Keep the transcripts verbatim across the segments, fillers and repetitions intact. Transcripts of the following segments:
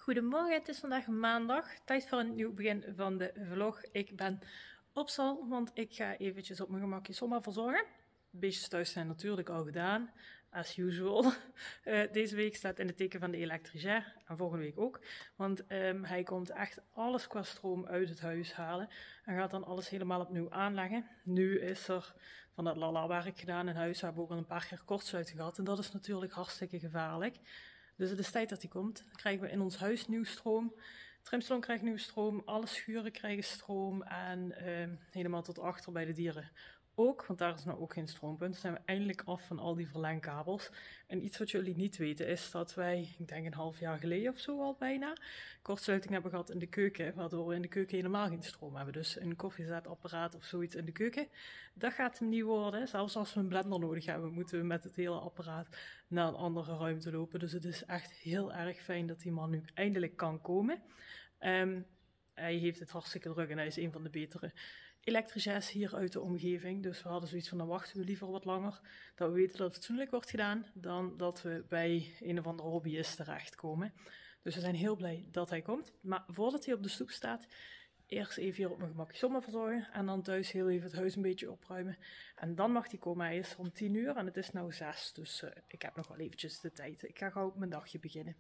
Goedemorgen, het is vandaag maandag. Tijd voor een nieuw begin van de vlog. Ik ben op stal, want ik ga eventjes op mijn gemakje zomaar verzorgen. Beestjes thuis zijn natuurlijk al gedaan, as usual. Uh, deze week staat in het teken van de elektricien en volgende week ook. Want um, hij komt echt alles qua stroom uit het huis halen en gaat dan alles helemaal opnieuw aanleggen. Nu is er van dat lala-werk gedaan in huis. We hebben ook al een paar keer kortsluiting gehad en dat is natuurlijk hartstikke gevaarlijk. Dus het is tijd dat hij komt. Dan krijgen we in ons huis nieuw stroom. Trimsalon krijgt nieuw stroom. Alle schuren krijgen stroom. En uh, helemaal tot achter bij de dieren ook. Want daar is nou ook geen stroompunt. Dan zijn we eindelijk af van al die verlengkabels. En iets wat jullie niet weten is dat wij, ik denk een half jaar geleden of zo al bijna, kortsluiting hebben gehad in de keuken. Waardoor we in de keuken helemaal geen stroom hebben. Dus een koffiezetapparaat of zoiets in de keuken. Dat gaat hem niet worden. Zelfs als we een blender nodig hebben, moeten we met het hele apparaat naar een andere ruimte lopen. Dus het is echt heel erg fijn dat die man nu eindelijk kan komen. Um, hij heeft het hartstikke druk en hij is een van de betere elektriciens hier uit de omgeving. Dus we hadden zoiets van, dan wachten we liever wat langer. Dat we weten dat het fatsoenlijk wordt gedaan, dan dat we bij een of andere hobbyist terechtkomen. Dus we zijn heel blij dat hij komt. Maar voordat hij op de stoep staat, eerst even hier op mijn gemakje zomaar verzorgen. En dan thuis heel even het huis een beetje opruimen. En dan mag hij komen. Hij is om tien uur en het is nu zes. Dus uh, ik heb nog wel eventjes de tijd. Ik ga gauw op mijn dagje beginnen.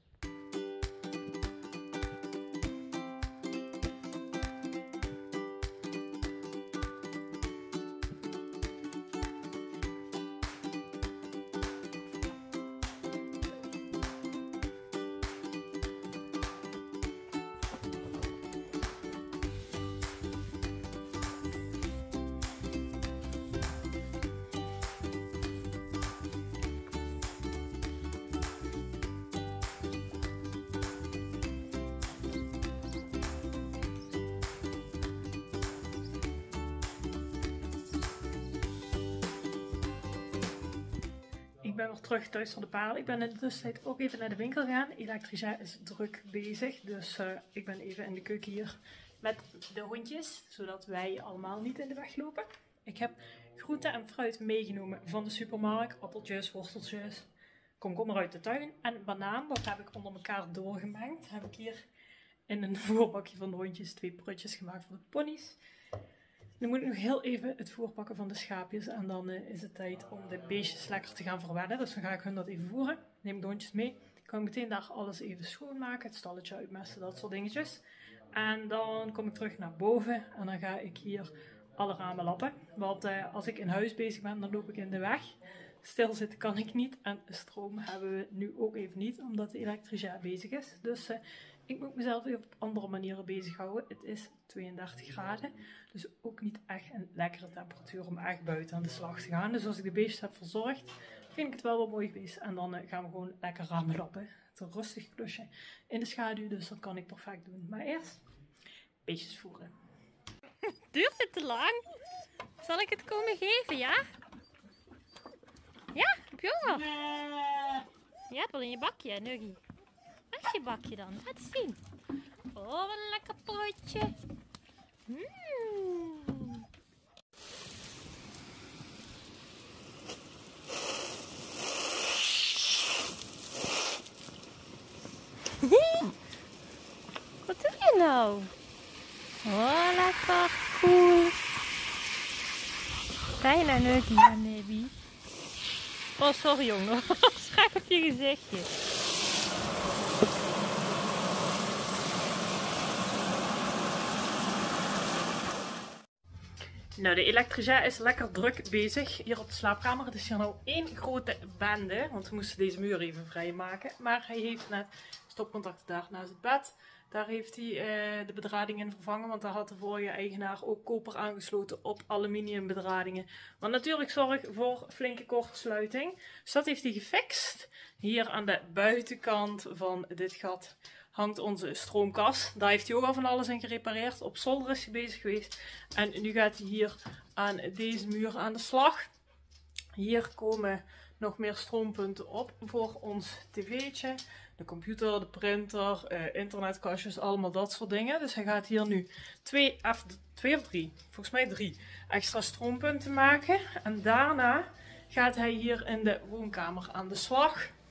Ik ben weer terug thuis voor de paarden. Ik ben in de tussentijd ook even naar de winkel gegaan. Elektricien is druk bezig, dus uh, ik ben even in de keuken hier met de hondjes, zodat wij allemaal niet in de weg lopen. Ik heb groente en fruit meegenomen van de supermarkt. Appeltjes, worsteltjes, komkommer uit de tuin en banaan. Dat heb ik onder elkaar doorgemengd. Heb ik hier in een voerbakje van de hondjes twee prutjes gemaakt voor de ponies. Nu moet ik nog heel even het voer pakken van de schaapjes en dan uh, is het tijd om de beestjes lekker te gaan verwennen. Dus dan ga ik hun dat even voeren. Neem ik de hondjes mee. Kan ik meteen daar alles even schoonmaken, het stalletje uitmesten, dat soort dingetjes. En dan kom ik terug naar boven en dan ga ik hier alle ramen lappen. Want uh, als ik in huis bezig ben, dan loop ik in de weg. Stilzitten kan ik niet en stroom hebben we nu ook even niet, omdat de elektricien bezig is. Dus uh, ik moet mezelf even op andere manieren bezighouden. Het is tweeëndertig graden, dus ook niet echt een lekkere temperatuur om echt buiten aan de slag te gaan. Dus als ik de beestjes heb verzorgd, vind ik het wel wat mooi geweest. En dan uh, gaan we gewoon lekker ramen lappen. Het is een rustig klusje in de schaduw, dus dat kan ik perfect doen. Maar eerst beestjes voeren. Duurt het te lang? Zal ik het komen geven, ja? Ja, heb je honger? Nee. Je hebt wel in je bakje, Nuggie. Waar is je bakje dan? Laat eens zien. Oh, wat een lekker potje. Mm. Wat doe je nou? Oh, lekker cool. Bijna Nuggie en Nibby. Oh, sorry jongen. Schrijf op je gezichtje. Nou, de elektricien is lekker druk bezig hier op de slaapkamer. Het is hier nou één grote bende, want we moesten deze muur even vrijmaken. Maar hij heeft net stopcontacten daar naast het bed. Daar heeft hij uh, de bedrading in vervangen, want daar had de vorige eigenaar ook koper aangesloten op aluminium bedradingen. Wat natuurlijk zorgt voor flinke kortsluiting. Dus dat heeft hij gefixt. Hier aan de buitenkant van dit gat hangt onze stroomkast. Daar heeft hij ook al van alles in gerepareerd. Op zolder is hij bezig geweest. En nu gaat hij hier aan deze muur aan de slag. Hier komen nog meer stroompunten op voor ons tv'tje. De computer, de printer, uh, internetkastjes, allemaal dat soort dingen. Dus hij gaat hier nu twee, of, twee of drie, volgens mij drie, extra stroompunten maken. En daarna gaat hij hier in de woonkamer aan de slag.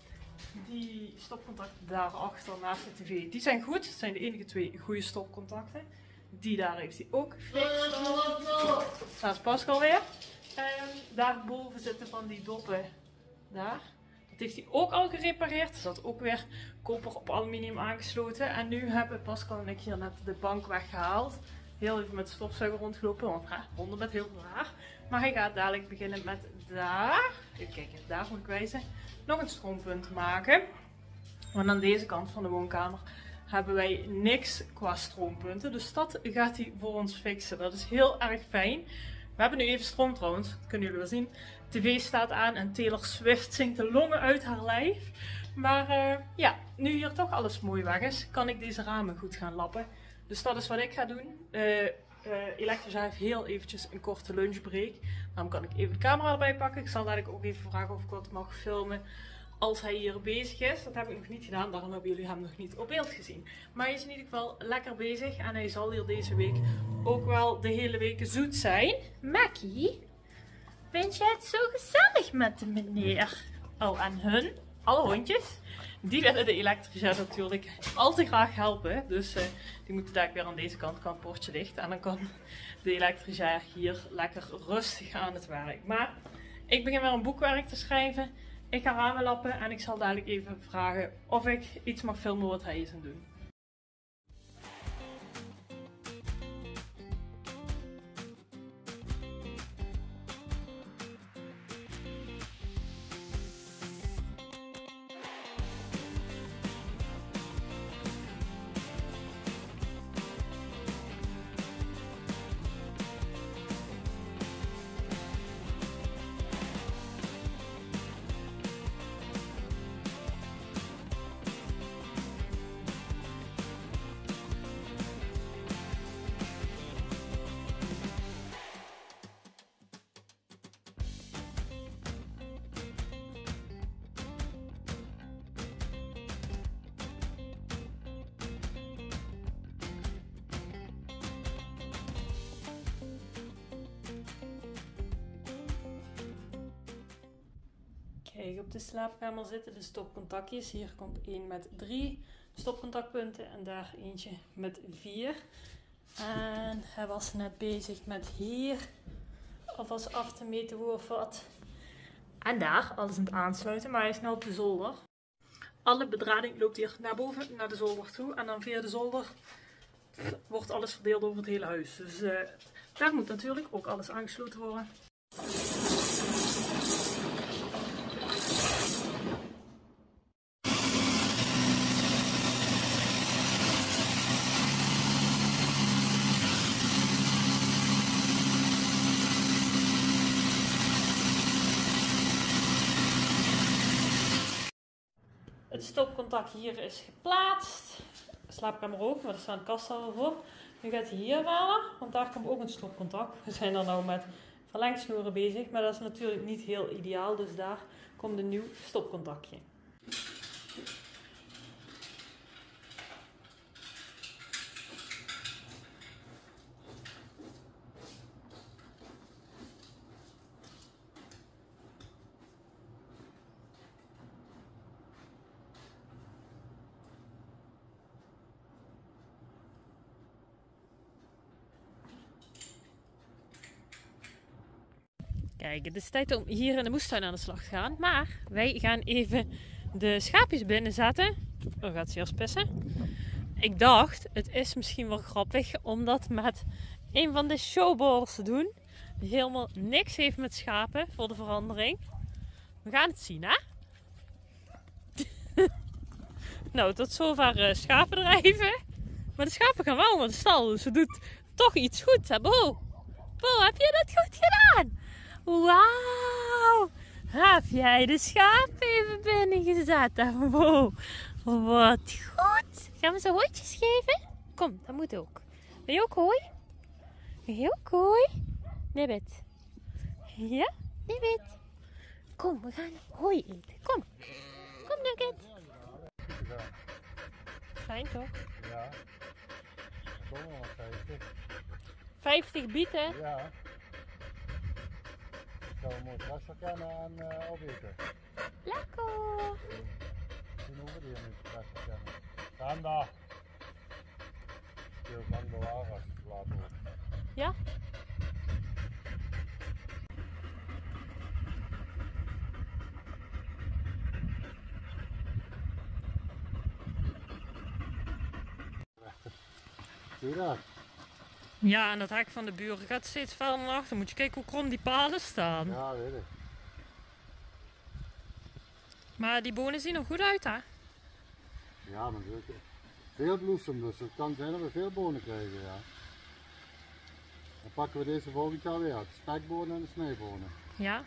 die stopcontacten daarachter naast de tv, die zijn goed. Het zijn de enige twee goede stopcontacten. Die daar heeft hij ook gefixt. Daar is Pascal weer. En daarboven zitten van die doppen daar. Dat heeft hij ook al gerepareerd. Er zat ook weer koper op aluminium aangesloten. En nu hebben Pascal en ik hier net de bank weggehaald. Heel even met de stofzuiger rondgelopen, want ja, honden met heel veel haar. Maar hij gaat dadelijk beginnen met daar, even kijken, daar moet ik wijzen, nog een stroompunt maken. Want aan deze kant van de woonkamer hebben wij niks qua stroompunten. Dus dat gaat hij voor ons fixen. Dat is heel erg fijn. We hebben nu even stroom trouwens, dat kunnen jullie wel zien. De tv staat aan en Taylor Swift zingt de longen uit haar lijf. Maar uh, ja, nu hier toch alles mooi weg is, kan ik deze ramen goed gaan lappen. Dus dat is wat ik ga doen. Uh, uh, Electrica heeft heel eventjes een korte lunchbreak. Daarom kan ik even de camera erbij pakken. Ik zal dadelijk ook even vragen of ik wat mag filmen als hij hier bezig is. Dat heb ik nog niet gedaan, daarom hebben jullie hem nog niet op beeld gezien. Maar hij is in ieder geval lekker bezig en hij zal hier deze week ook wel de hele week zoet zijn. Mackie, vind je het zo gezellig met de meneer? Oh, en hun, alle hondjes, die willen de Electrica natuurlijk al te graag helpen. Dus uh, die moeten daar weer aan deze kant, kan het poortje dicht. En dan kan de Electrica hier lekker rustig aan het werk. Maar ik begin weer een boekwerk te schrijven. Ik ga ramen lappen en ik zal dadelijk even vragen of ik iets mag filmen wat hij is aan het doen. Kijk, op de slaapkamer zitten de stopcontactjes. Hier komt één met drie stopcontactpunten en daar eentje met vier. En hij was net bezig met hier alvast af te meten hoe of wat. En daar, alles aan het aansluiten, maar hij is nu op de zolder. Alle bedrading loopt hier naar boven, naar de zolder toe. En dan via de zolder wordt alles verdeeld over het hele huis. Dus uh, daar moet natuurlijk ook alles aangesloten worden. Het stopcontact hier is geplaatst. De slaapkamer ook, maar daar staan kasten al voor. Nu gaat hij hier halen, want daar komt ook een stopcontact. We zijn er nou met verlengsnoeren bezig, maar dat is natuurlijk niet heel ideaal. Dus daar komt een nieuw stopcontactje. Kijk, het is tijd om hier in de moestuin aan de slag te gaan. Maar wij gaan even de schaapjes binnen zetten. Oh, gaat ze eerst pissen. Ik dacht, het is misschien wel grappig om dat met een van de showballers te doen. Die helemaal niks heeft met schapen, voor de verandering. We gaan het zien, hè? Nou, tot zover uh, schapendrijven. Maar de schapen gaan wel naar de stal, dus ze doet toch iets goed, hè, Bo? Bo, heb je dat goed gedaan? Wauw! Heb jij de schaap even binnengezet? Wow, wat goed! Gaan we ze hooitjes geven? Kom, dat moet ook. Wil je ook hooi? Wil je ook hooi? Nibbit. Ja? Nibbit. Kom, we gaan hooi eten. Kom. Kom, Nugget. Fijn toch? Ja. Kom maar, vijftig. vijftig bieten? Ja. Ik zou een mooi grasvak aan uh, opeten. Lekker. misschien hoeven die hier niet weg te kennen. Gaan daar. Heel lang bewaren als je het later wordt. Ja? Zie je dat? Ja, en dat hek van de buren gaat steeds verder naar achter. Moet je kijken hoe krom die palen staan. Ja, weet ik. Maar die bonen zien er goed uit, hè? Ja, maar het is veel bloesem, dus het kan zijn dat we veel bonen krijgen, ja. Dan pakken we deze volgend jaar weer uit. De spekbonen en de snijbonen. Ja.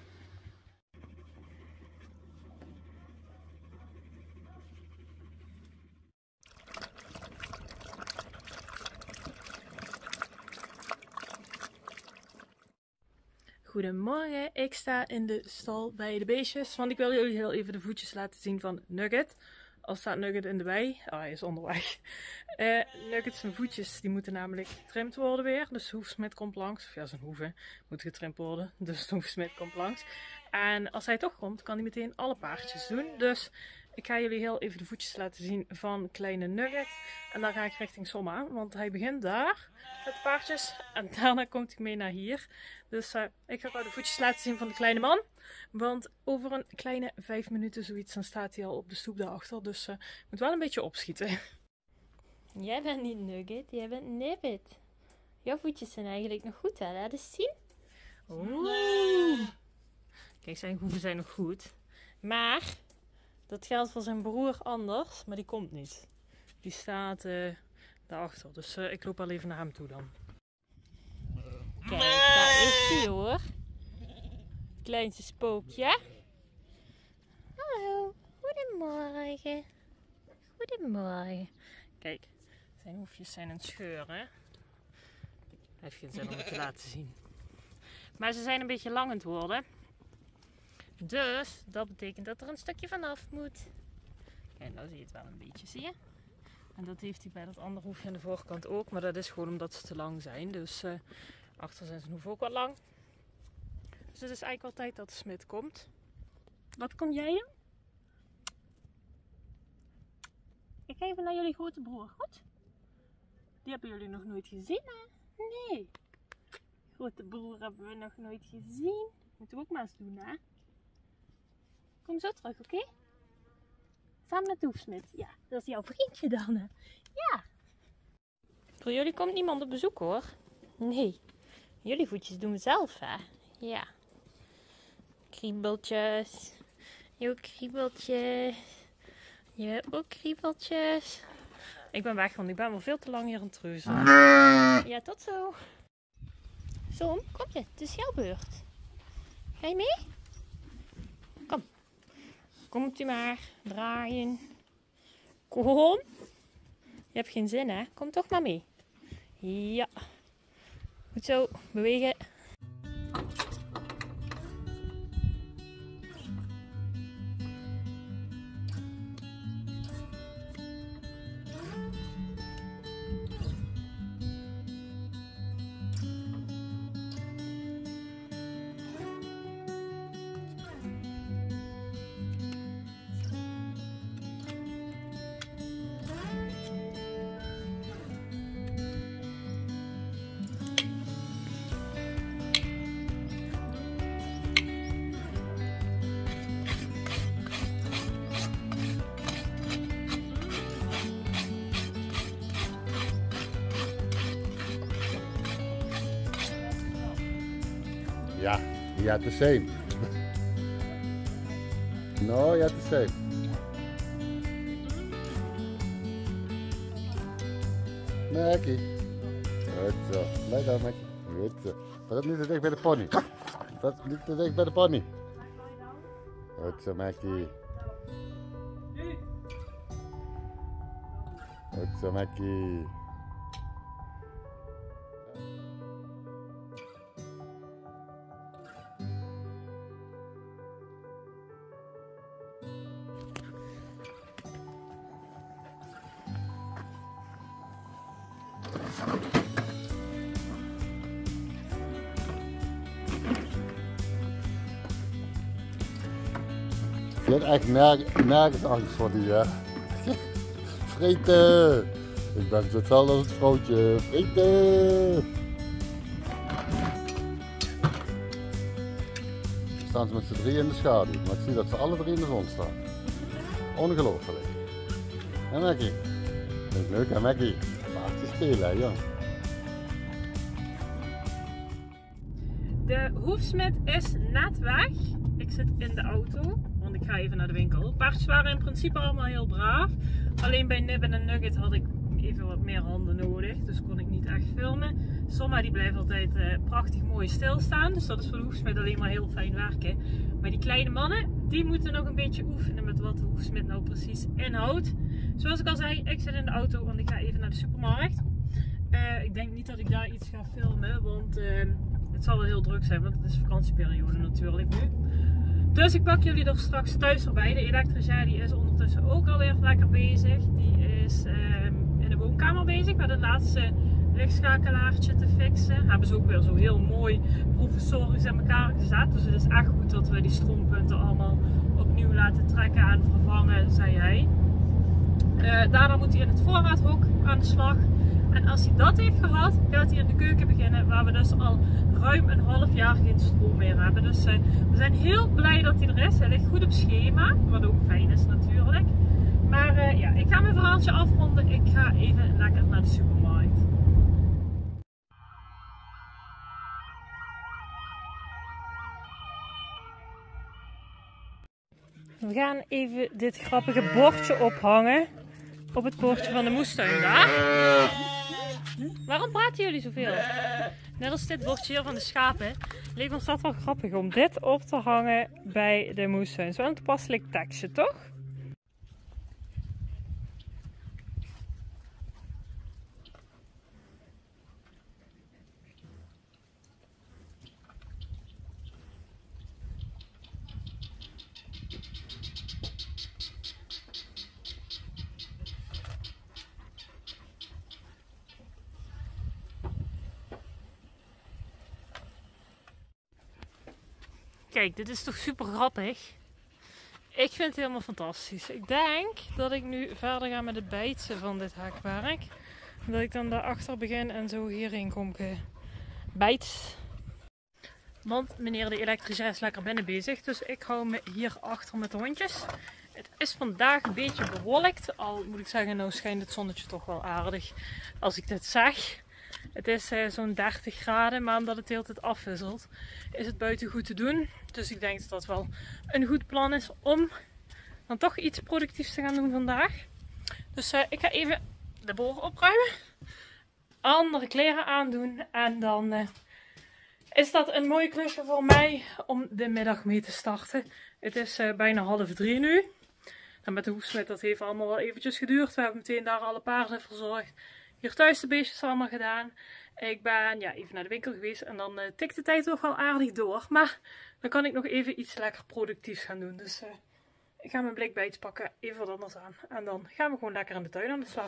Goedemorgen, ik sta in de stal bij de beestjes, want ik wil jullie heel even de voetjes laten zien van Nugget. Al staat Nugget in de wei, oh, hij is onderweg. Uh, Nugget zijn voetjes die moeten namelijk getrimd worden weer, dus de hoefsmid komt langs. Of ja, zijn hoeven moet getrimd worden, dus de hoefsmid komt langs. En als hij toch komt, kan hij meteen alle paardjes doen. Dus ik ga jullie heel even de voetjes laten zien van kleine Nugget. En dan ga ik richting Somma, want hij begint daar met de paardjes. En daarna komt hij mee naar hier. Dus uh, ik ga jou de voetjes laten zien van de kleine man. Want over een kleine vijf minuten zoiets, dan staat hij al op de stoep daarachter. Dus uh, moet wel een beetje opschieten. Jij bent niet Nugget, jij bent Nibbit. Jouw voetjes zijn eigenlijk nog goed, hè? Laat eens zien. Oeh. Kijk, zijn hoeven zijn nog goed. Maar dat geldt voor zijn broer anders, maar die komt niet. Die staat uh, daarachter. Dus uh, ik loop al even naar hem toe dan. Kijk, daar is hij hoor. Kleinste spookje. Hallo, goedemorgen. Goedemorgen. Kijk, zijn hoefjes zijn een scheur, hè? Hij heeft geen zin om het te laten zien. Maar ze zijn een beetje lang aan het worden. Dus dat betekent dat er een stukje vanaf moet. Kijk, nou zie je het wel een beetje, zie je? En dat heeft hij bij dat andere hoefje aan de voorkant ook. Maar dat is gewoon omdat ze te lang zijn. Dus uh, achter zijn zijn hoeven ook wat lang. Dus het is eigenlijk wel tijd dat de smid komt. Wat kom jij doen? Ik ga even naar jullie grote broer, goed? Die hebben jullie nog nooit gezien, hè? Nee. Grote broer hebben we nog nooit gezien. Moeten we ook maar eens doen, hè? Kom zo terug, oké? Okay? Samen met de hoefsmid. Ja, dat is jouw vriendje dan, hè? Ja. Voor jullie komt niemand op bezoek, hoor. Nee. Jullie voetjes doen we zelf, hè? Ja. Kriebeltjes. Je ook kriebeltjes. Je hebt ook kriebeltjes. Ik ben weg, want ik ben wel veel te lang hier aan het treuzen. Ja, tot zo. Som, kom je. Het is jouw beurt. Ga je mee? Kom. Komt u maar. Draaien. Kom. Je hebt geen zin, hè? Kom toch maar mee. Ja. Goed zo. Bewegen. Yeah, you had the same. No, you had the same. Mackie. Goed zo. Blijf daar, Mackie. Goed zo. Maar dat niet te dicht bij de pony. Dat is niet te dicht bij de pony. Goed zo, Mackie. Goed zo, Mackie. Die had echt nerg nergens angst voor die, hè. Vreten! Ik ben hetzelfde als het vrouwtje. Vreten! Staan ze met z'n drieën in de schaduw, maar ik zie dat ze alle drie in de zon staan. Ongelooflijk. En Mackie? Vind ik leuk, hè Mackie? Laat je spelen, hè, joh. De hoefsmid is net weg. Ik zit in de auto, want ik ga even naar de winkel. Paardjes waren in principe allemaal heel braaf. Alleen bij Nibben en Nugget had ik even wat meer handen nodig. Dus kon ik niet echt filmen. Somma die blijft altijd uh, prachtig mooi stilstaan. Dus dat is voor de hoefsmid alleen maar heel fijn werken. Maar die kleine mannen, die moeten nog een beetje oefenen met wat de hoefsmid nou precies inhoudt. Zoals ik al zei, ik zit in de auto, want ik ga even naar de supermarkt. Uh, ik denk niet dat ik daar iets ga filmen, want uh, het zal wel heel druk zijn, want het is vakantieperiode natuurlijk nu. Dus ik pak jullie er straks thuis erbij. De elektricien die is ondertussen ook alweer lekker bezig. Die is uh, in de woonkamer bezig met het laatste lichtschakelaartje te fixen. Hebben ze ook weer zo heel mooi professorisch in elkaar gezet. Dus het is echt goed dat we die stroompunten allemaal opnieuw laten trekken en vervangen, zei hij. Uh, daarna moet hij in het voorraadhok aan de slag. En als hij dat heeft gehad, gaat hij in de keuken beginnen, waar we dus al ruim een half jaar geen stroom meer hebben. Dus uh, we zijn heel blij dat hij er is. Hij ligt goed op schema, wat ook fijn is natuurlijk. Maar uh, ja, ik ga mijn verhaaltje afronden. Ik ga even lekker naar de supermarkt. We gaan even dit grappige bordje ophangen op het poortje van de moestuin daar. Waarom praten jullie zoveel? Net als dit bordje hier van de schapen, leek ons dat wel grappig om dit op te hangen bij de moestuin. Het is wel een toepasselijk tekstje, toch? Kijk, dit is toch super grappig. Ik vind het helemaal fantastisch. Ik denk dat ik nu verder ga met het bijtsen van dit haakwerk. Dat ik dan daarachter begin en zo hierheen kom gebijt. Want meneer de elektricien is lekker binnen bezig. Dus ik hou me hier achter met de hondjes. Het is vandaag een beetje bewolkt. Al moet ik zeggen, nou schijnt het zonnetje toch wel aardig als ik dit zeg. Het is uh, zo'n dertig graden, maar omdat het de hele tijd afwisselt, is het buiten goed te doen. Dus ik denk dat dat wel een goed plan is om dan toch iets productiefs te gaan doen vandaag. Dus uh, ik ga even de boren opruimen, andere kleren aandoen en dan uh, is dat een mooi klusje voor mij om de middag mee te starten. Het is uh, bijna half drie nu. En met de hoefsmid, dat heeft allemaal wel eventjes geduurd. We hebben meteen daar alle paarden verzorgd. Hier thuis de beestjes allemaal gedaan. Ik ben ja, even naar de winkel geweest en dan uh, tikt de tijd toch wel aardig door. Maar dan kan ik nog even iets lekker productiefs gaan doen. Dus uh, ik ga mijn blikbijts pakken, even wat anders aan. En dan gaan we gewoon lekker in de tuin aan de slag.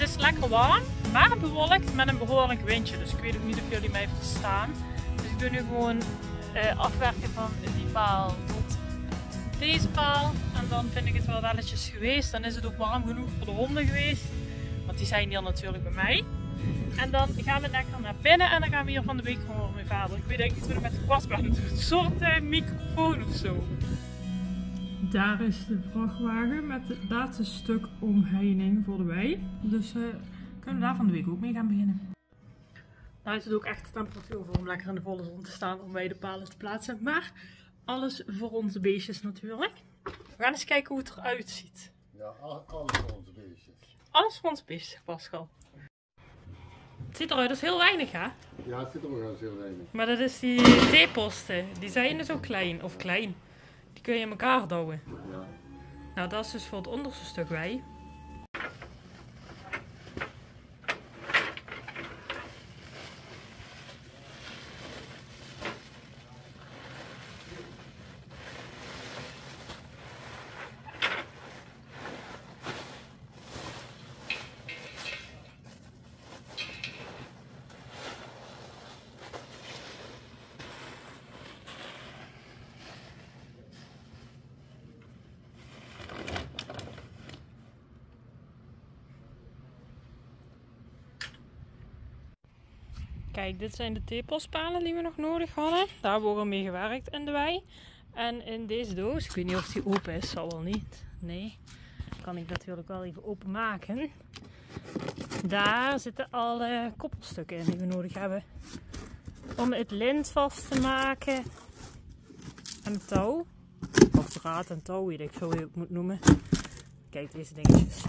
is lekker warm, maar bewolkt met een behoorlijk windje. Dus ik weet ook niet of jullie mij verstaan. Dus ik doe nu gewoon uh, afwerken van die paal tot deze paal. En dan vind ik het wel welletjes geweest. Dan is het ook warm genoeg voor de honden geweest. Want die zijn hier natuurlijk bij mij. En dan gaan we lekker naar binnen en dan gaan we hier van de week gewoon mee verder. Ik weet eigenlijk niet wat ik met de kwastbaan doe. Een soort uh, microfoon of zo. Daar is de vrachtwagen met het laatste stuk omheining voor de wei. Dus uh, kunnen we daar van de week ook mee gaan beginnen. Daar is het ook echt de temperatuur voor om lekker in de volle zon te staan om bij de palen te plaatsen. Maar alles voor onze beestjes natuurlijk. We gaan eens kijken hoe het eruit ziet. Ja, alles voor onze beestjes. Alles voor onze beestjes, Pascal. Het ziet eruit als heel weinig, hè? Ja, het ziet er ook als heel weinig. Maar dat is die theeposten. Die zijn zo klein, of klein. Die kun je in elkaar douwen. Ja. Nou, dat is dus voor het onderste stuk wei. Kijk, dit zijn de theepospalen die we nog nodig hadden. Daar hebben we ook al mee gewerkt in de wei. En in deze doos, ik weet niet of die open is, zal wel niet. Nee, kan ik natuurlijk wel even openmaken. Daar zitten alle koppelstukken in die we nodig hebben. Om het lint vast te maken. En het touw. Of draad en touw, weet ik zo hoe je het moet noemen. Kijk, deze dingetjes.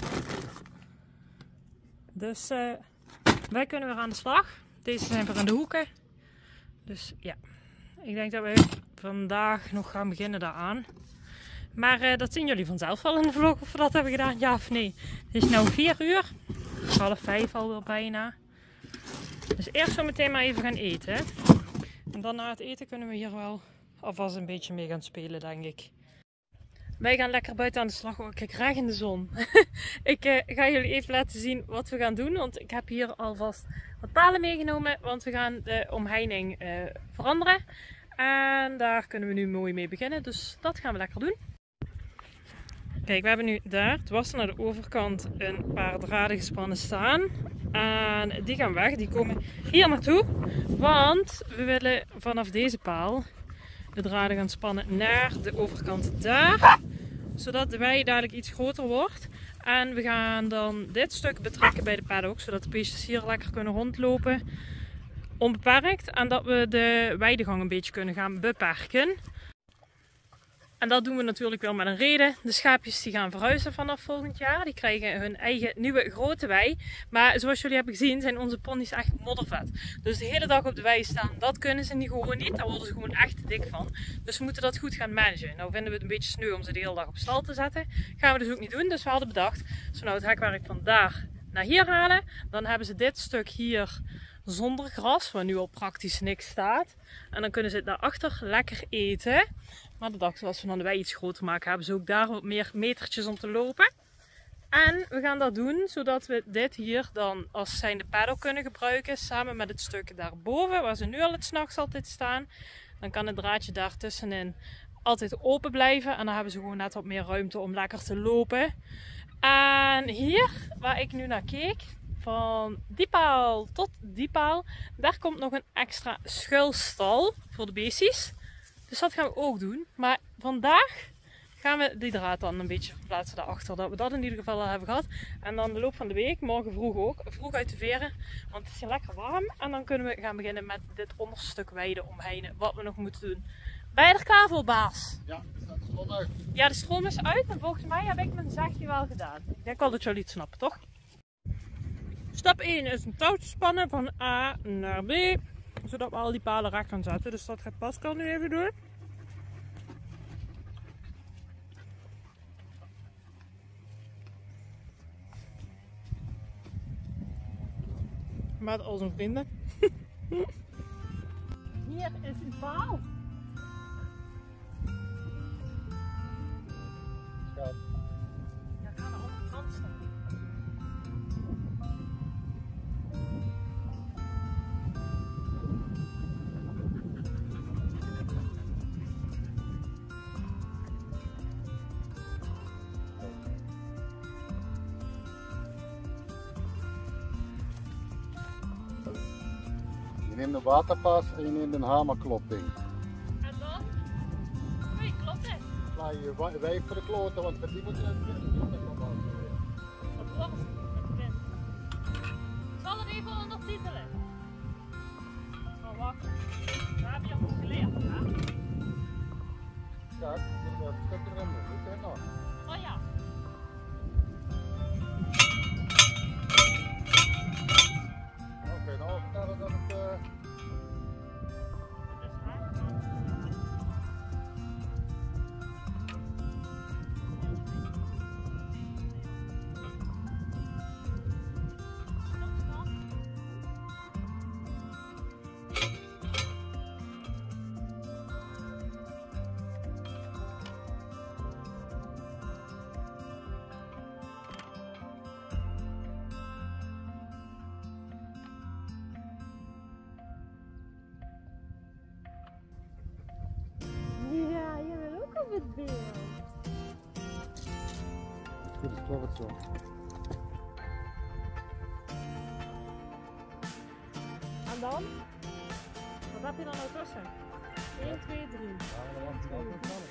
Dus uh, wij kunnen weer aan de slag. Deze zijn weer in de hoeken. Dus ja, ik denk dat we vandaag nog gaan beginnen daaraan. Maar uh, dat zien jullie vanzelf wel in de vlog of we dat hebben gedaan, ja of nee. Het is nu vier uur. Half vijf alweer bijna. Dus eerst zo meteen maar even gaan eten. En dan na het eten kunnen we hier wel alvast een beetje mee gaan spelen, denk ik. Wij gaan lekker buiten aan de slag. Oh, ik kijk graag in de zon. ik uh, ga jullie even laten zien wat we gaan doen. Want ik heb hier alvast wat palen meegenomen. Want we gaan de omheining uh, veranderen. En daar kunnen we nu mooi mee beginnen. Dus dat gaan we lekker doen. Kijk, we hebben nu daar dwars naar de overkant een paar draden gespannen staan. En die gaan weg. Die komen hier naartoe. Want we willen vanaf deze paal de draden gaan spannen naar de overkant daar. Zodat de wei dadelijk iets groter wordt. En we gaan dan dit stuk betrekken bij de paddock. Zodat de beestjes hier lekker kunnen rondlopen. Onbeperkt. En dat we de weidegang een beetje kunnen gaan beperken. En dat doen we natuurlijk wel met een reden. De schaapjes die gaan verhuizen vanaf volgend jaar. Die krijgen hun eigen nieuwe grote wei. Maar zoals jullie hebben gezien zijn onze ponies echt moddervet. Dus de hele dag op de wei staan, dat kunnen ze niet gewoon niet. Daar worden ze gewoon echt dik van. Dus we moeten dat goed gaan managen. Nou vinden we het een beetje sneu om ze de hele dag op stal te zetten. Gaan we dus ook niet doen. Dus we hadden bedacht, als we nou het hekwerk van daar naar hier halen. Dan hebben ze dit stuk hier zonder gras, waar nu al praktisch niks staat. En dan kunnen ze het daarachter lekker eten. Maar de dag als we dan de wei iets groter maken, hebben ze ook daar wat meer metertjes om te lopen. En we gaan dat doen, zodat we dit hier dan als zijnde paddock kunnen gebruiken. Samen met het stuk daarboven, waar ze nu al het 's nachts altijd staan. Dan kan het draadje daar tussenin altijd open blijven. En dan hebben ze gewoon net wat meer ruimte om lekker te lopen. En hier, waar ik nu naar keek, van die paal tot die paal, daar komt nog een extra schuilstal voor de beestjes. Dus dat gaan we ook doen. Maar vandaag gaan we die draad dan een beetje verplaatsen daarachter. Dat we dat in ieder geval al hebben gehad. En dan de loop van de week, morgen vroeg ook, vroeg uit de veren. Want het is hier lekker warm. En dan kunnen we gaan beginnen met dit onderste stuk weide omheinen. Wat we nog moeten doen. Ben je er klaar voor, baas? Ja, de stroom uit. Ja, de stroom is uit. En volgens mij heb ik mijn zegje wel gedaan. Ik denk wel dat jullie het snappen, toch? Stap één is een touwtje spannen van A naar B. Zodat we al die palen recht gaan zetten. Dus dat gaat Pascal nu even doen. Met al zijn vrienden. Hier is die paal. Schat. Ja, gaan we op de kant staan. neemt een waterpas en je neemt een hamerklopding. En dan? Nee, klopt het. Sla je wa- wijf voor de kloten, want die moet je natuurlijk niet doen. Dat klopt. Ik zal het even ondertitelen. Oh, wacht. We hebben je goed geleerd, hè? Ja, er wordt een stukje erin doen. Weet je nog? Oh ja. Oké, nou vertellen dat het... Uh... Dat is waar. Ja, je bent ook op het beeld. Goed, is klopt het zo. En dan? Wat heb je dan nou tussen? één, twee, drie. Ja, dat was het wel goed.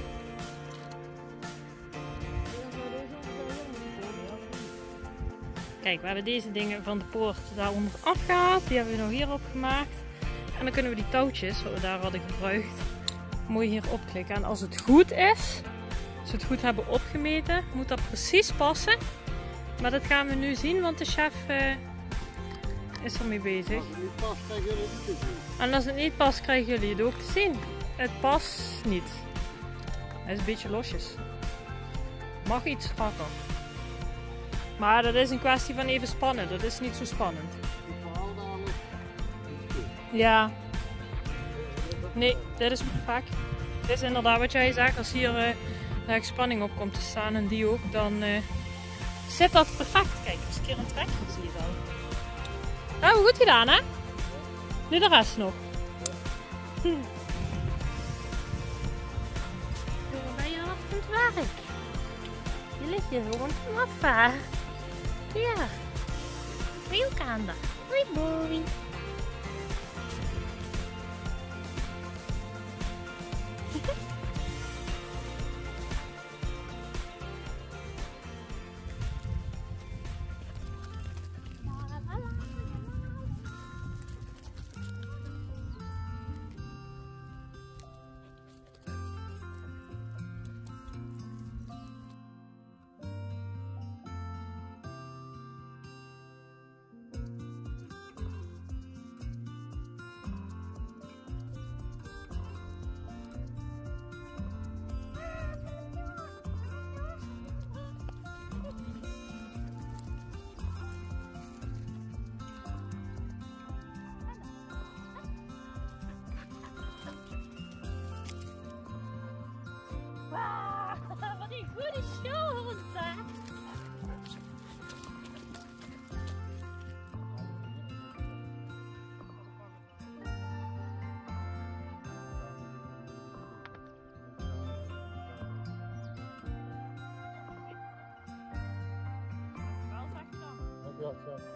Kijk, we hebben deze dingen van de poort daaronder afgehaald. Die hebben we nog hierop gemaakt. En dan kunnen we die touwtjes, wat we daar hadden gebruikt, mooi hier opklikken. En als het goed is, als we het goed hebben opgemeten, moet dat precies passen. Maar dat gaan we nu zien, want de chef uh, is ermee bezig. Als het niet past, krijgen jullie het niet te zien. En als het niet past, krijgen jullie het ook te zien. Het past niet. Het is een beetje losjes. Mag iets strakker. Maar dat is een kwestie van even spannen. Dat is niet zo spannend. Het verhaal dadelijk is goed. Ja. Nee, dit is perfect. Dit is inderdaad wat jij zegt. Als hier uh, de spanning op komt te staan en die ook, dan uh, zit dat perfect. Kijk, als ik hier een trekje zie je wel. Dat hebben we goed gedaan, hè? Nu de rest nog. Hm. Dan ben je af van het werk. Je ligt hier gewoon vanaf, hè? Ja. Veel aandacht. Hoi, mooi. Wauw, wat een goede show, hè? Wel, zeg je dan? Ja, ja.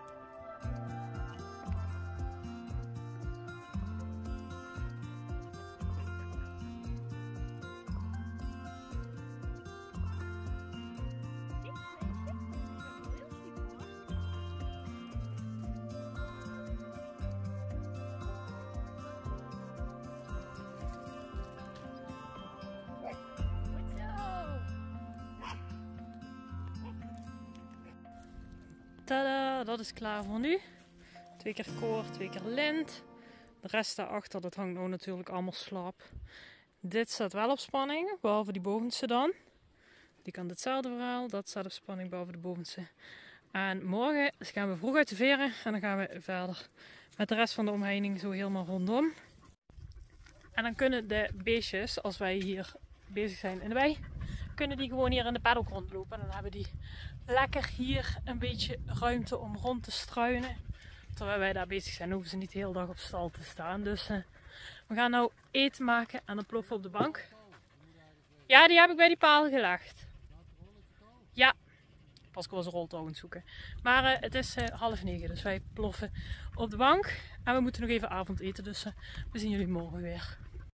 Tada, dat is klaar voor nu. Twee keer koor, twee keer lint. De rest daarachter, dat hangt nou natuurlijk allemaal slap. Dit staat wel op spanning, behalve die bovenste dan. Die kan hetzelfde verhaal, dat staat op spanning behalve de bovenste. En morgen gaan we vroeg uit de veren en dan gaan we verder met de rest van de omheining zo helemaal rondom. En dan kunnen de beestjes, als wij hier bezig zijn in de wei, kunnen die gewoon hier in de paddock rondlopen. En dan hebben die lekker hier een beetje ruimte om rond te struinen. Terwijl wij daar bezig zijn, hoeven ze niet de hele dag op stal te staan. Dus uh, we gaan nou eten maken en dan ploffen op de bank. Ja, die heb ik bij die paal gelegd. Ja. Pascal was een roltouw aan het zoeken. Maar uh, het is uh, half negen, dus wij ploffen op de bank. En we moeten nog even avondeten, dus uh, we zien jullie morgen weer.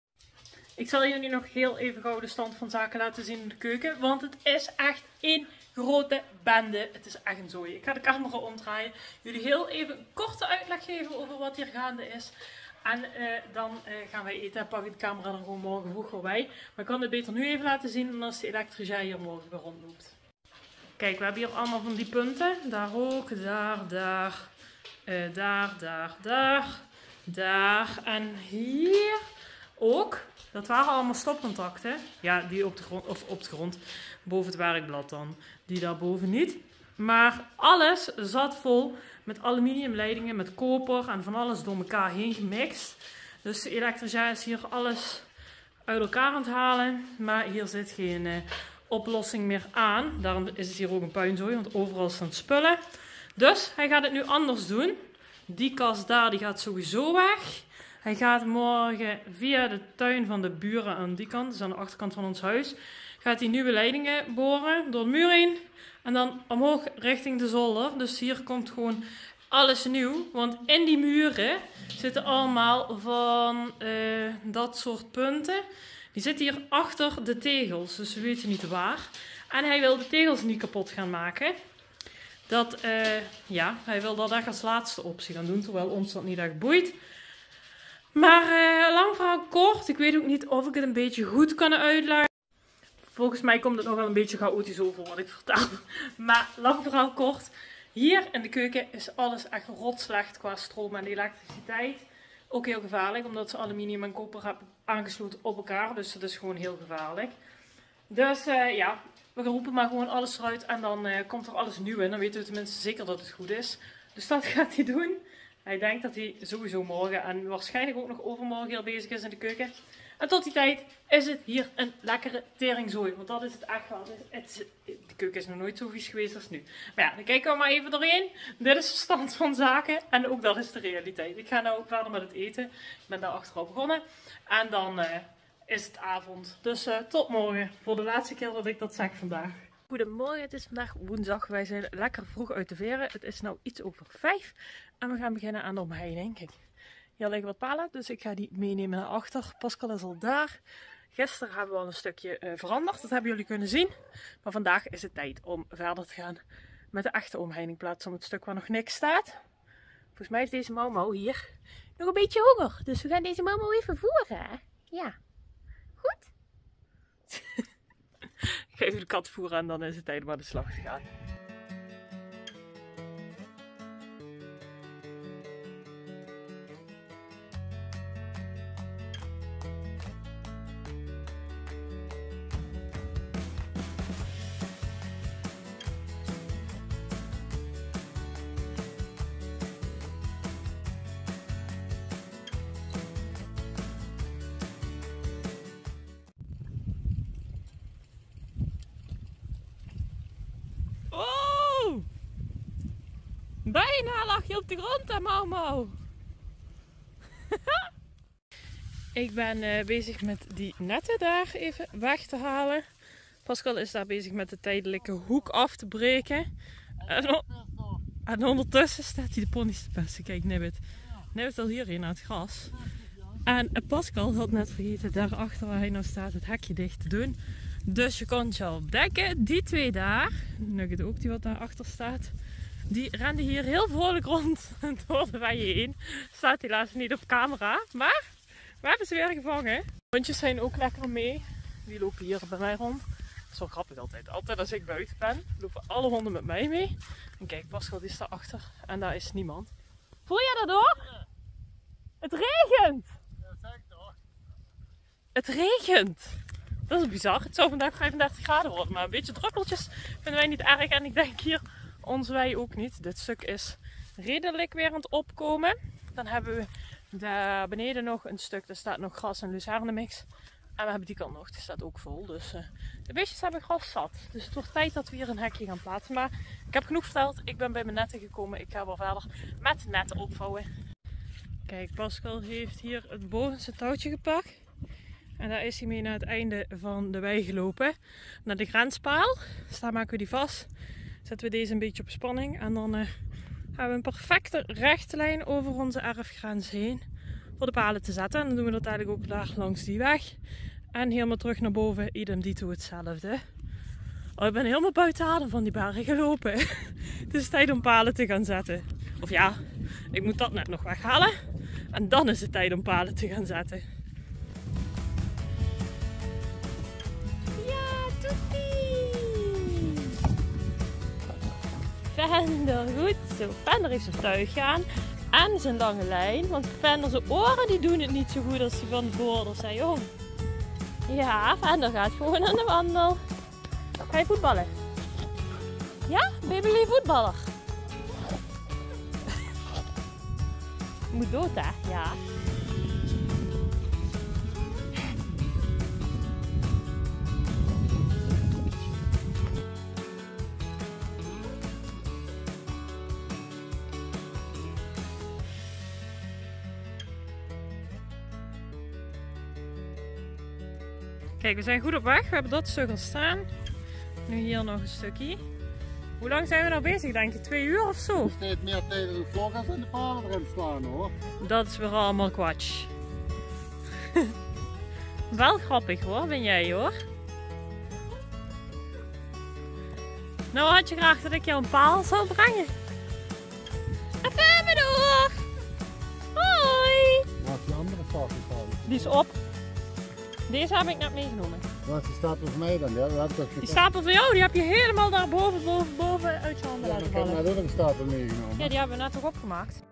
Ik zal jullie nog heel even gauw de stand van zaken laten zien in de keuken. Want het is echt één grote bende. Het is echt een zooi. Ik ga de camera omdraaien. Jullie heel even een korte uitleg geven over wat hier gaande is. En uh, dan uh, gaan wij eten en pak ik de camera er gewoon morgen vroeg weer bij. Maar ik kan het beter nu even laten zien dan als de elektricien hier morgen weer rondloopt. Kijk, we hebben hier allemaal van die punten. Daar ook, daar, daar, uh, daar, daar, daar, daar en hier ook. Dat waren allemaal stopcontacten. Ja, die op de grond, of op de grond, boven het werkblad dan. Die daarboven niet. Maar alles zat vol met aluminiumleidingen, met koper en van alles door elkaar heen gemixt. Dus de elektricien is hier alles uit elkaar aan het halen. Maar hier zit geen uh, oplossing meer aan. Daarom is het hier ook een puinzooi, want overal staan spullen. Dus hij gaat het nu anders doen. Die kast daar, die gaat sowieso weg. Hij gaat morgen via de tuin van de buren aan die kant, dus aan de achterkant van ons huis, gaat hij nieuwe leidingen boren door de muur heen. En dan omhoog richting de zolder. Dus hier komt gewoon alles nieuw. Want in die muren zitten allemaal van uh, dat soort punten. Die zitten hier achter de tegels. Dus we weten niet waar. En hij wil de tegels niet kapot gaan maken. Dat, uh, ja, hij wil dat echt als laatste optie gaan doen. Terwijl ons dat niet echt boeit. Maar uh, lang verhaal kort. Ik weet ook niet of ik het een beetje goed kan uitleggen. Volgens mij komt het nog wel een beetje chaotisch over wat ik vertel. Maar lang verhaal kort. Hier in de keuken is alles echt rotslecht qua stroom en elektriciteit. Ook heel gevaarlijk, omdat ze aluminium en koper hebben aangesloten op elkaar. Dus dat is gewoon heel gevaarlijk. Dus uh, ja, we roepen maar gewoon alles eruit en dan uh, komt er alles nieuw in. Dan weten we tenminste zeker dat het goed is. Dus dat gaat hij doen. Hij denkt dat hij sowieso morgen en waarschijnlijk ook nog overmorgen hier bezig is in de keuken. En tot die tijd is het hier een lekkere teringzooi. Want dat is het echt wel. Het is, de keuken is nog nooit zo vies geweest als nu. Maar ja, dan kijken we maar even doorheen. Dit is de stand van zaken. En ook dat is de realiteit. Ik ga nou verder met het eten. Ik ben daar achteraf begonnen. En dan uh, is het avond. Dus uh, tot morgen. Voor de laatste keer dat ik dat zeg vandaag. Goedemorgen, het is vandaag woensdag. Wij zijn lekker vroeg uit de veren. Het is nou iets over vijf. En we gaan beginnen aan de omheining. Kijk. Hier liggen wat palen, dus ik ga die meenemen naar achter. Pascal is al daar. Gisteren hebben we al een stukje uh, veranderd, dat hebben jullie kunnen zien. Maar vandaag is het tijd om verder te gaan met de echte omheiningplaats, om het stuk waar nog niks staat. Volgens mij heeft deze Momo hier nog een beetje honger. Dus we gaan deze Momo even voeren. Ja, goed? Ik ga even de kat voeren en dan is het tijd om aan de slag te gaan. Bijna lag je op de grond, hè, Momo. Ik ben uh, bezig met die netten daar even weg te halen. Pascal is daar bezig met de tijdelijke hoek af te breken. En, en ondertussen staat hij de ponies te pesten. Kijk, Nibbit. Nibbit al hierheen aan het gras. En Pascal had net vergeten daarachter waar hij nou staat het hekje dicht te doen. Dus je kon het je al bedenken, die twee daar, Nugget ook die wat daarachter staat, die renden hier heel vrolijk rond door de wei heen. Staat helaas niet op camera, maar we hebben ze weer gevangen. Hondjes zijn ook lekker mee. Die lopen hier bij mij rond. Dat is wel grappig altijd. Altijd als ik buiten ben, lopen alle honden met mij mee. En kijk, Pascal die is daarachter en daar is niemand. Voel jij dat hoor? Het regent! Het regent! Dat is bizar. Het zou vandaag vijfendertig graden worden, maar een beetje druppeltjes vinden wij niet erg. En ik denk hier onze wei ook niet. Dit stuk is redelijk weer aan het opkomen. Dan hebben we daar beneden nog een stuk, daar staat nog gras en lucernenmix. En we hebben die kant nog, die staat ook vol. Dus uh, de beestjes hebben gras zat. Dus het wordt tijd dat we hier een hekje gaan plaatsen. Maar ik heb genoeg verteld. Ik ben bij mijn netten gekomen. Ik ga wel verder met netten opvouwen. Kijk, Pascal heeft hier het bovenste touwtje gepakt. En daar is hij mee naar het einde van de wei gelopen. Naar de grenspaal. Dus daar maken we die vast. zetten we deze een beetje op spanning. En dan uh, hebben we een perfecte rechte lijn over onze erfgrens heen. Voor de palen te zetten. En dan doen we dat eigenlijk ook daar langs die weg. En helemaal terug naar boven, idem dito hetzelfde. Oh, ik ben helemaal buiten adem van die bergen gelopen. Het is tijd om palen te gaan zetten. Of ja, ik moet dat net nog weghalen. En dan is het tijd om palen te gaan zetten. Ja, toetie! Vender, goed zo. Vender heeft zijn tuig aan. En zijn lange lijn. Want Vender zijn oren die doen het niet zo goed als die van de boorders zijn, jong. Ja, Vender gaat gewoon aan de wandel. Ga je voetballen? Ja? Ben je een voetballer? Moet dood, hè? Ja. Kijk, we zijn goed op weg. We hebben dat stuk al staan. Nu hier nog een stukje. Hoe lang zijn we nou bezig, denk je? Twee uur of zo? Er is steeds meer tijd in de vlog als in de palen erin staan, hoor. Dat is weer allemaal kwatsch. Wel grappig hoor, ben jij hoor. Nou had je graag dat ik jou een paal zou brengen. Even door. Hoi. Waar is die andere stapel staan? Die is op. Deze heb ik net meegenomen. Waar is die stapel voor mij dan? Ja, dat heb ik toch Die stapel van jou, die heb je helemaal daar boven, boven, boven uit je handen ja, laten maar ik heb vallen. net ook een stapel meegenomen. Ja, die hebben we net toch opgemaakt.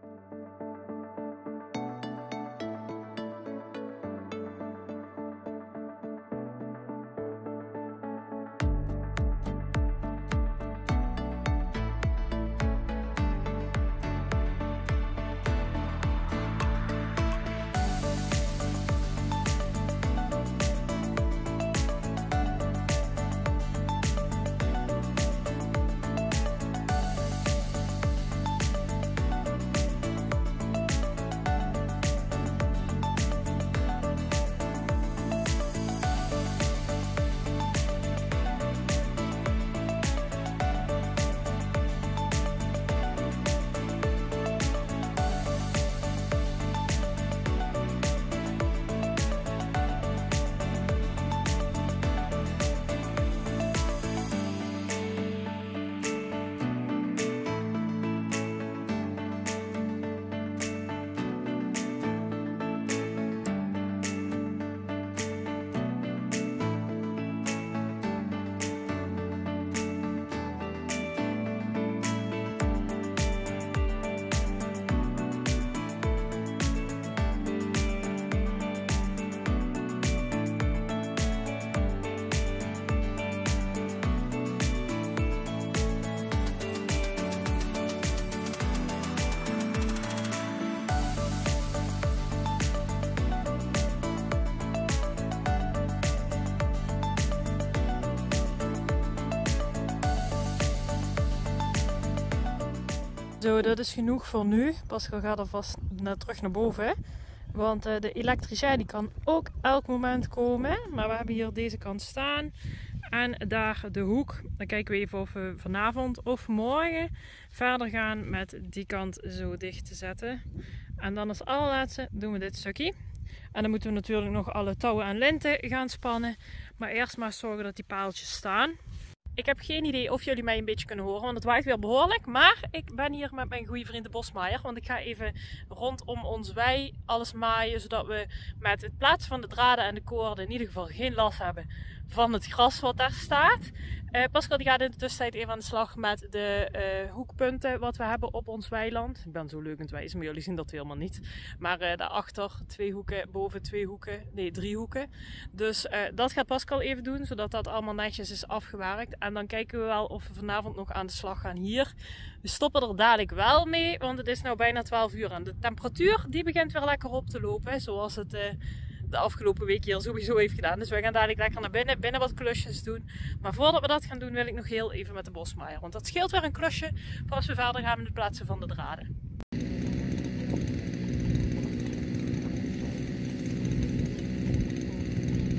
Zo, dat is genoeg voor nu. Pascal gaat alvast naar, terug naar boven. Hè? Want uh, de elektricien die kan ook elk moment komen. Maar we hebben hier deze kant staan. En daar de hoek. Dan kijken we even of we vanavond of morgen verder gaan met die kant zo dicht te zetten. En dan als allerlaatste doen we dit stukje. En dan moeten we natuurlijk nog alle touwen en linten gaan spannen. Maar eerst maar zorgen dat die paaltjes staan. Ik heb geen idee of jullie mij een beetje kunnen horen, want het waait weer behoorlijk. Maar ik ben hier met mijn goede vriend de bosmaaier, want ik ga even rondom ons wei alles maaien, zodat we met het plaatsen van de draden en de koorden in ieder geval geen last hebben van het gras wat daar staat. Uh, Pascal die gaat in de tussentijd even aan de slag met de uh, hoekpunten wat we hebben op ons weiland. Ik ben zo leuk aan het wijzen, maar jullie zien dat helemaal niet. Maar uh, daarachter twee hoeken, boven twee hoeken, nee drie hoeken. Dus uh, dat gaat Pascal even doen, zodat dat allemaal netjes is afgewerkt. En dan kijken we wel of we vanavond nog aan de slag gaan hier. We stoppen er dadelijk wel mee, want het is nu bijna twaalf uur. En de temperatuur die begint weer lekker op te lopen, zoals het... Uh, de afgelopen week hier sowieso heeft gedaan. Dus wij gaan dadelijk lekker naar binnen, binnen wat klusjes doen. Maar voordat we dat gaan doen wil ik nog heel even met de bosmaaier. Want dat scheelt weer een klusje voor als we verder gaan met het plaatsen van de draden.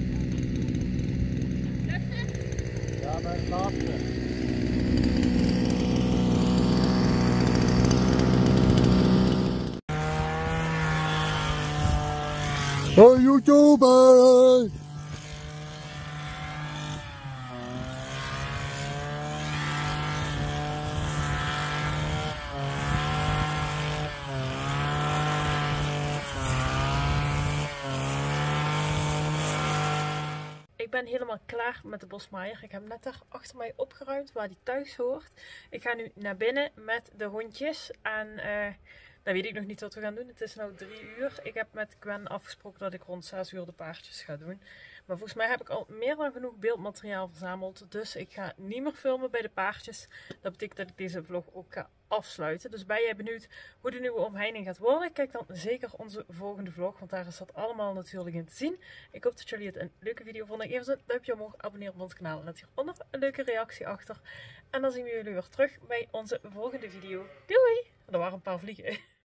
Ja, bij het laatste. YouTuber! Ik ben helemaal klaar met de bosmaaier. Ik heb hem net daar achter mij opgeruimd waar hij thuis hoort. Ik ga nu naar binnen met de hondjes. En uh, dan weet ik nog niet wat we gaan doen. Het is nu drie uur. Ik heb met Gwen afgesproken dat ik rond zes uur de paardjes ga doen. Maar volgens mij heb ik al meer dan genoeg beeldmateriaal verzameld. Dus ik ga niet meer filmen bij de paardjes. Dat betekent dat ik deze vlog ook ga afsluiten. Dus ben jij benieuwd hoe de nieuwe omheining gaat worden? Kijk dan zeker onze volgende vlog. Want daar is dat allemaal natuurlijk in te zien. Ik hoop dat jullie het een leuke video vonden. Geef eens een duimpje omhoog. Abonneer op ons kanaal. En laat hieronder een leuke reactie achter. En dan zien we jullie weer terug bij onze volgende video. Doei! Er waren een paar vliegen.